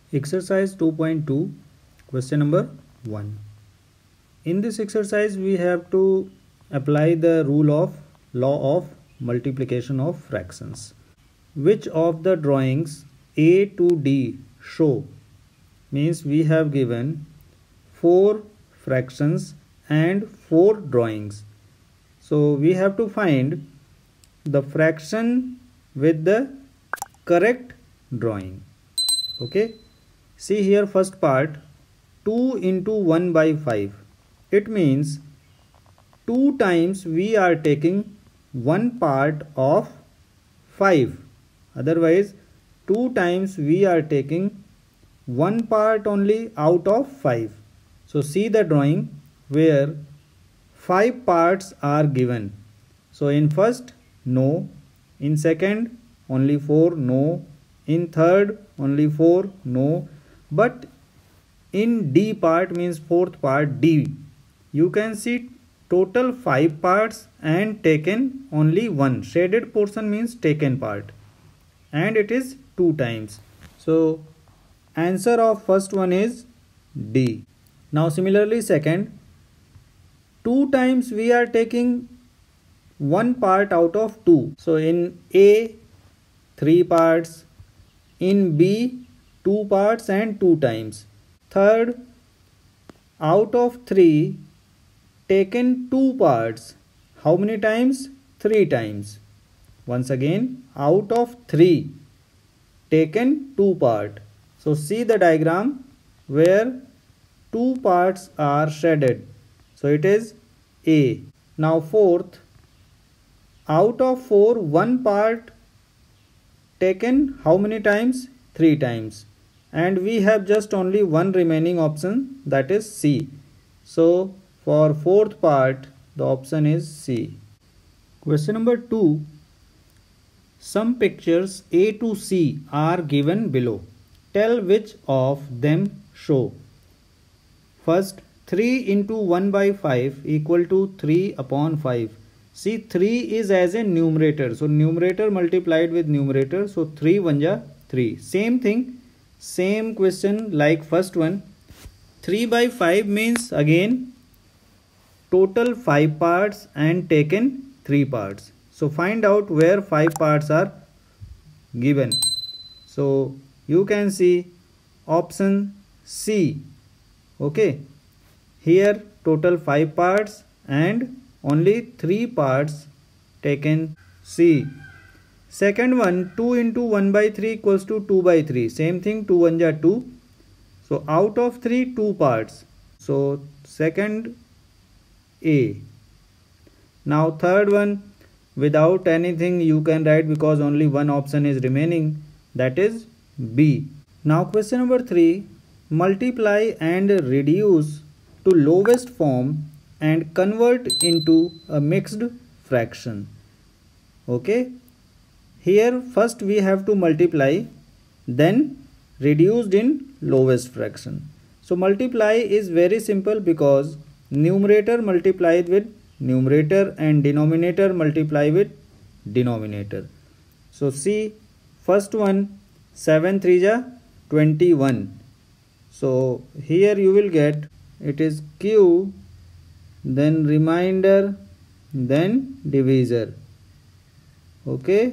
Exercise 2.2, question number 1. In this exercise, we have to apply the law of multiplication of fractions. Which of the drawings A to D show? Means we have given 4 fractions and 4 drawings. So we have to find the fraction with the correct drawing. Okay. See here, first part, 2 into 1 by 5. It means 2 times we are taking 1 part of 5. Otherwise, 2 times we are taking 1 part only out of 5. So see the drawing where 5 parts are given. So in first, no. In second, only 4, no. In third, only 4, no. But in D part, means fourth part, D, you can see total 5 parts and taken only 1. Shaded portion means taken part, and it is 2 times. So answer of first one is D. Now similarly second, 2 times we are taking 1 part out of 2. So in A, 3 parts. In B, 2 parts and 2 times. Third, out of 3, taken 2 parts. How many times? 3 times. Once again, out of 3, taken 2 part. So see the diagram where 2 parts are shaded. So it is A. Now fourth, out of 4, 1 part taken how many times? 3 times. And we have just only one remaining option, that is C. So for fourth part, the option is C. Question number 2. Some pictures A to C are given below. Tell which of them show. First, 3 into 1 by 5 equal to 3 upon 5. See, 3 is as a numerator. So numerator multiplied with numerator. So 3 1 ja 3. Same thing. Same question like first one. 3 by 5 means again total 5 parts and taken 3 parts. So find out where 5 parts are given. So you can see option C. Okay. Here total 5 parts and only 3 parts taken. C. Second one, 2 into 1 by 3 equals to 2 by 3. Same thing, 2 1 ja 2. So out of 3, 2 parts. So second A. Now third one, without anything you can write because only one option is remaining, that is B. Now question number 3, multiply and reduce to lowest form and convert into a mixed fraction. Okay. Here first we have to multiply, then reduced in lowest fraction. So multiply is very simple because numerator multiplied with numerator and denominator multiply with denominator. So see first one, 7 3 ja 21. So here you will get, it is Q, then remainder, then divisor. Okay.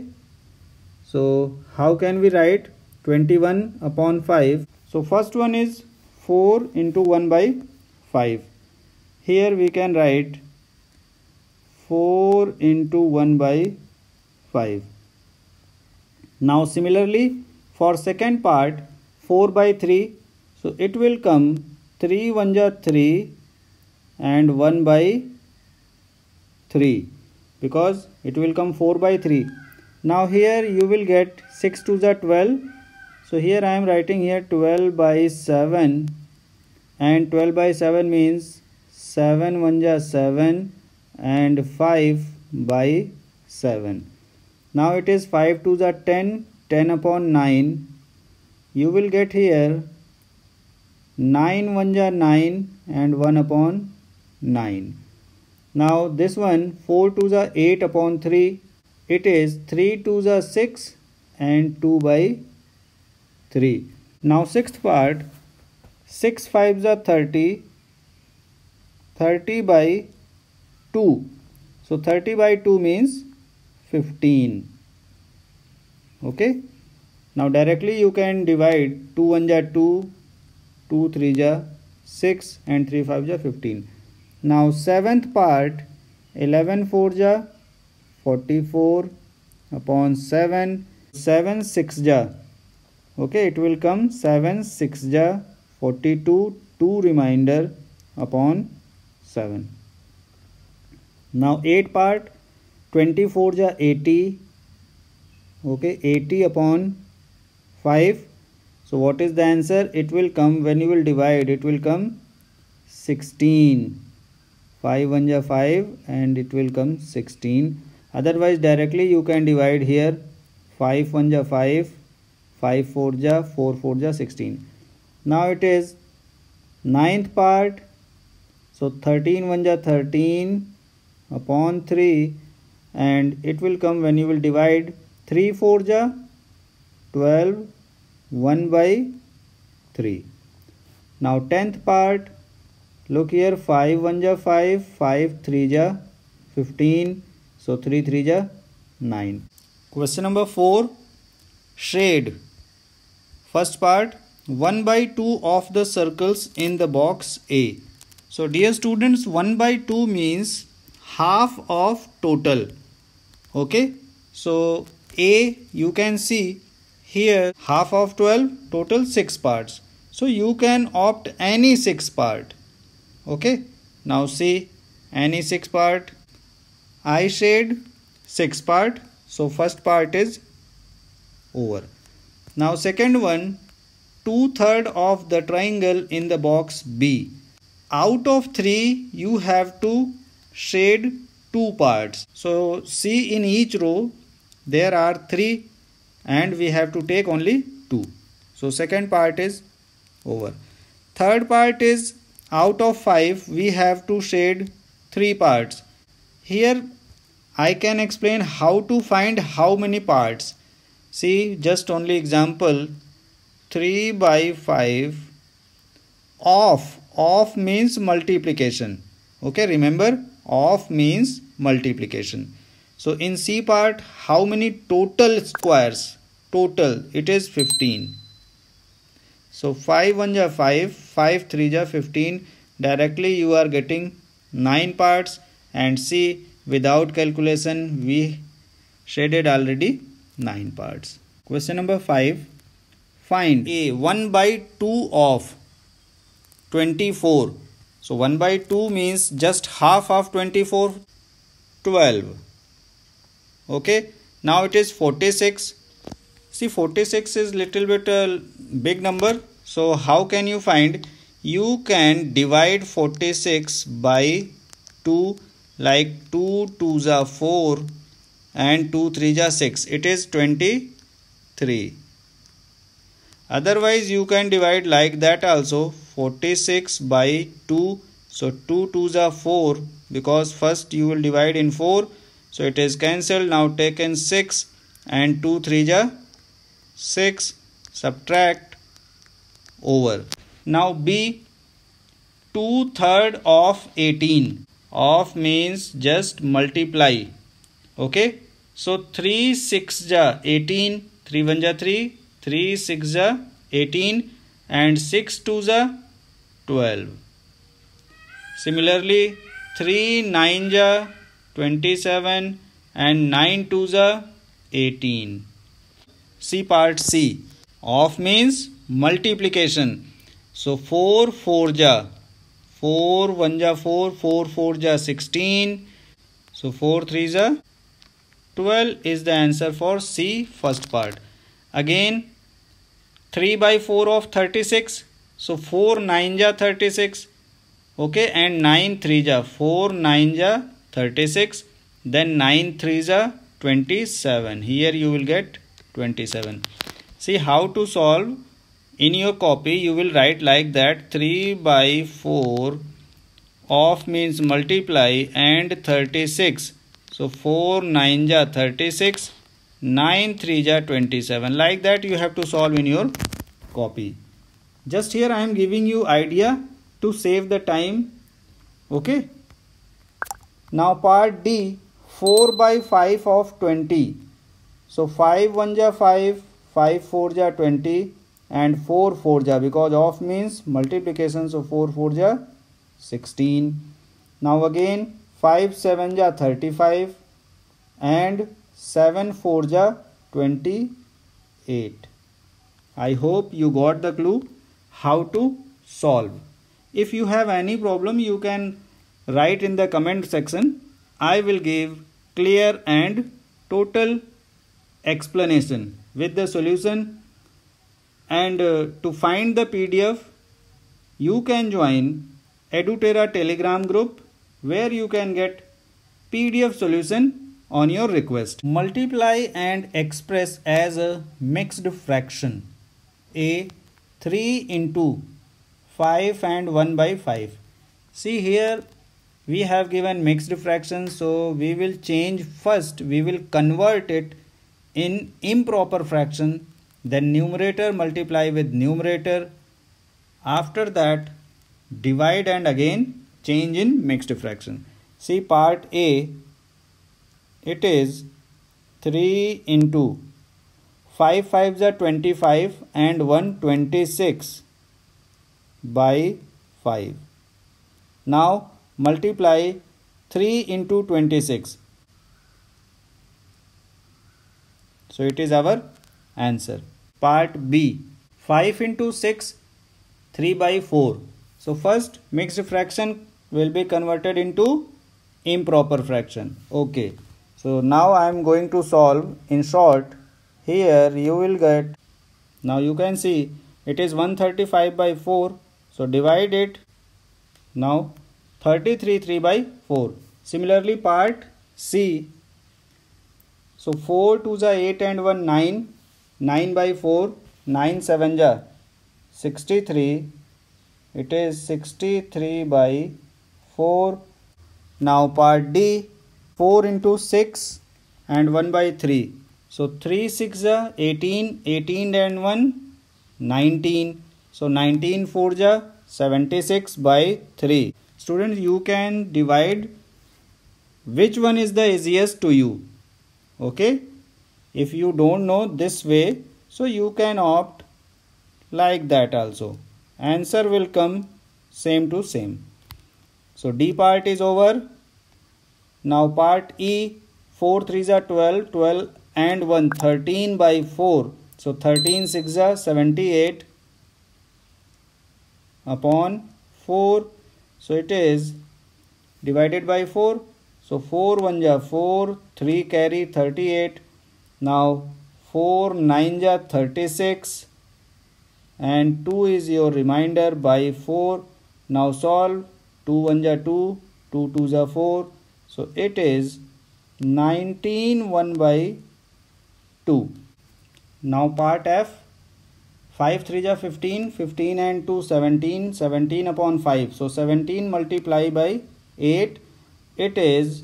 So how can we write 21 upon 5? So first one is 4 into 1 by 5. Here we can write 4 into 1 by 5. Now similarly for second part, 4 by 3. So it will come 3 1 ja 3 and 1 by 3 because it will come 4 by 3. Now here you will get 6 2 ja 12. So here I am writing here 12 by 7, and 12 by 7 means 7 1 ja 7 and 5 by 7. Now it is 5 2 ja 10, 10 upon 9. You will get here 9 1 ja 9 and 1 upon 9. Now this one 4 2 ja 8 upon 3. It is 3 2 ja 6 and 2 by 3. Now sixth part, 6 5s are 30, 30 by 2. So 30 by 2 means 15. Okay. Now directly you can divide 2 1 ja 2, 2 3 ja 6 and 3 5 ja 15. Now seventh part, 11 4 ja 44 upon 7, 7 6 ja. Okay, it will come 7 6 ja 42, 2 remainder upon 7. Now 8 part, 24 ja 80. Okay, 80 upon 5. So what is the answer? It will come, when you will divide, it will come 16. 5 1 ja 5 and it will come 16. Otherwise directly you can divide here. 5 1 ja 5, 5 4 ja 4 4 ja 16. Now it is ninth part. So 13 1 ja 13 upon 3 and it will come, when you will divide, 3 4 ja 12, 1 by 3. Now 10th part, look here, 5 1 ja 5, 5 3 ja 15, so 3 3 ja 9. Question number 4, shade. First part, 1 by 2 of the circles in the box A. So dear students, 1 by 2 means half of total. Okay, so A, you can see here half of 12, total 6 parts. So you can opt any 6 part. Okay, now see any 6 part. I shade 6 part. So first part is over. Now second one, 2/3 of the triangle in the box B. Out of 3 you have to shade 2 parts. So see, in each row there are 3 and we have to take only 2. So second part is over. Third part is, out of 5 we have to shade 3 parts. Here I can explain how to find how many parts. See, just only example, 3 by 5 off means multiplication. Okay, remember, off means multiplication. So in C part, how many total squares? Total, it is 15. So 5 1 ja 5, 5 3 ja 15. Directly you are getting 9 parts, and see, without calculation we shaded already 9 parts. Question number 5. Find A, 1 by 2 of 24. So 1 by 2 means just half of 24, 12. Okay, now it is 46. See, 46 is little bit a big number. So how can you find? You can divide 46 by 2, like 2 2s are 4 and 2 3s are 6. It is 23. Otherwise you can divide like that also, 46 by 2. So 2 2s are 4, because first you will divide in 4. So it is cancelled. Now take in 6 and 2 3s are 6. Subtract, over. Now B, 2/3 of 18. Of means just multiply. Okay. So 3 6 ja 18. 3 1 ja 3. 3 6 ja 18 and 6 2 ja 12. Similarly, 3 9 ja 27 and 9 2 ja 18. C part C. Of means multiplication. So 4 4 ja 4 1 ja 4, 4 4 ja 16. So 4 3 ja 12 is the answer for C, first part. Again, 3 by 4 of 36. So 4 9 ja 36. Okay, and 9 3 ja 4 9 ja 36. Then 9 3 ja 27. Here you will get 27. See how to solve. In your copy you will write like that, 3 by 4 of means multiply and 36. So 4 9 ja 36, 9 3 ja 27. Like that you have to solve in your copy. Just here I am giving you idea to save the time. Okay. Now part D, 4 by 5 of 20. So 5 1 ja 5, 5 4 ja 20 and 4 4 ja, because of means multiplication, so 4 4 ja 16. Now again 5 7 ja 35 and 7 4 ja 28. I hope you got the clue how to solve. If you have any problem, you can write in the comment section. I will give clear and total explanation with the solution. And to find the PDF, you can join EduTerra Telegram group, where you can get PDF solution on your request. Multiply and express as a mixed fraction. A 3 into 5 and 1 by 5. See here we have given mixed fraction, so we will change first. We will convert it in improper fraction, then numerator multiply with numerator. After that divide and again change in mixed fraction. See part A, it is 3 into 5 5s are 25 and 1 26 by 5. Now multiply 3 into 26. So it is our answer. Part B, 5 into 6, 3 by 4. So first mixed fraction will be converted into improper fraction. Okay. So now I am going to solve. In short, here you will get, now you can see it is 135 by 4. So divide it. Now 33 3 by 4. Similarly part C. So 4 2s are 8 and 1 9. 9 by 4. 9 7s are 63. It is 63 by 4. Now part D, 4 into 6 and 1 by 3. So 3 6 are 18. 18 and 1 19. So 19 4 are 76 by 3. Students, you can divide which one is the easiest to you. Okay. If you don't know this way, so you can opt like that also. Answer will come same to same. So D part is over. Now part E, 4 3s are 12, 12 and 1 13 by 4. So 13 6s are 78 upon 4. So it is divided by 4. So 4 1 ja 4, 3 carry 38. Now 4 9 ja 36 and 2 is your remainder by 4. Now solve. 2 1 ja 2, 2 2 ja 4. So it is 19 1 by 2. Now part F, 5 3 ja 15, 15 and 2 17, 17 upon 5. So 17 multiply by 8. It is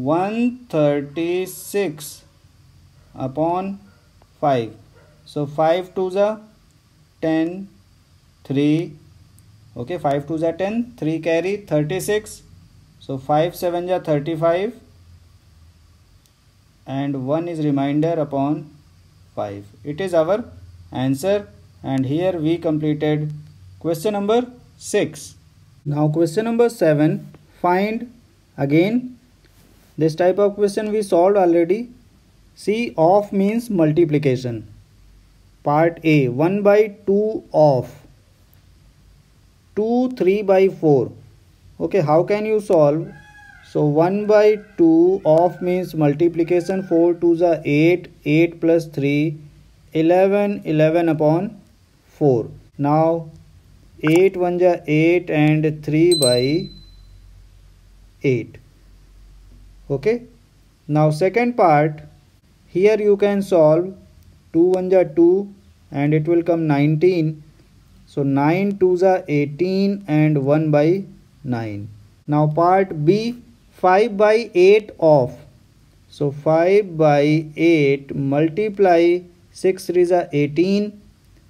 136 upon 5. So 5 2s are 10, 3. Okay, 5 2s are 10, 3 carry 36. So 5 7s are 35 and 1 is remainder upon 5. It is our answer, and here we completed question number 6. Now question number 7, find. Again this type of question we solved already. See, of means multiplication. Part A, 1 by 2 of 2 3 by 4. Okay, how can you solve? So 1 by 2 of means multiplication. 4 2s are 8, 8 plus 3 11, 11 upon 4. Now 8 1s are 8 and 3 by 8. Okay. Now second part, here you can solve. 2 1s are 2 and it will come 19. So 9 2s are 18 and 1 by 9. Now part B, 5 by 8 of. So 5 by 8 multiply 6 3s are 18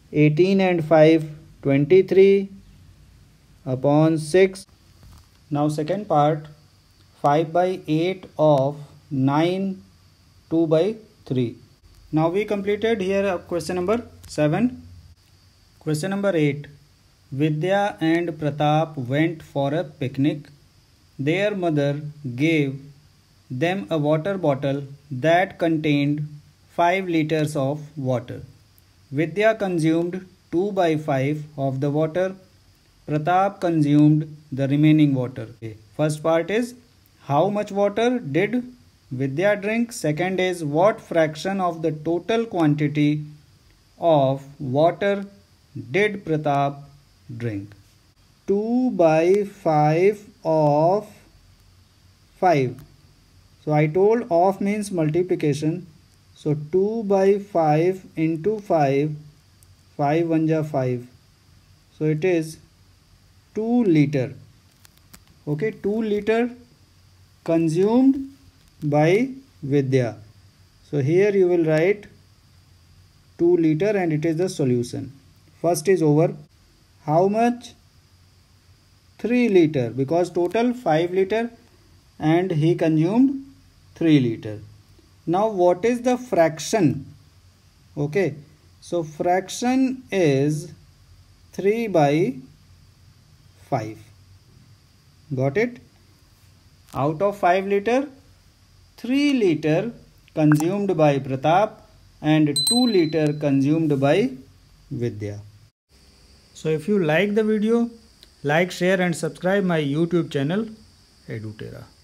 18 and 5 23 upon 6. Now second part, 5 by 8 of 9 2 by 3. Now we completed here question number 7. Question number 8. Vidya and Pratap went for a picnic. Their mother gave them a water bottle that contained 5 liters of water. Vidya consumed 2 by 5 of the water. Pratap consumed the remaining water. First part is how much water did Vidya drink? Second is what fraction of the total quantity of water did Pratap drink? 2 by 5 of 5. So I told of means multiplication. So 2 by 5 into 5, 5 1 ja 5. So it is 2 liter. Okay, 2 liter consumed by Vidya. So here you will write 2 liter and it is the solution. First is over. How much? 3 liter, because total 5 liter and he consumed 3 liter. Now what is the fraction? Okay, so fraction is 3 by 5. Got it? Out of 5 liter, 3 liter consumed by Pratap and 2 liter consumed by Vidya. So if you like the video, like, share and subscribe my YouTube channel EduTerra.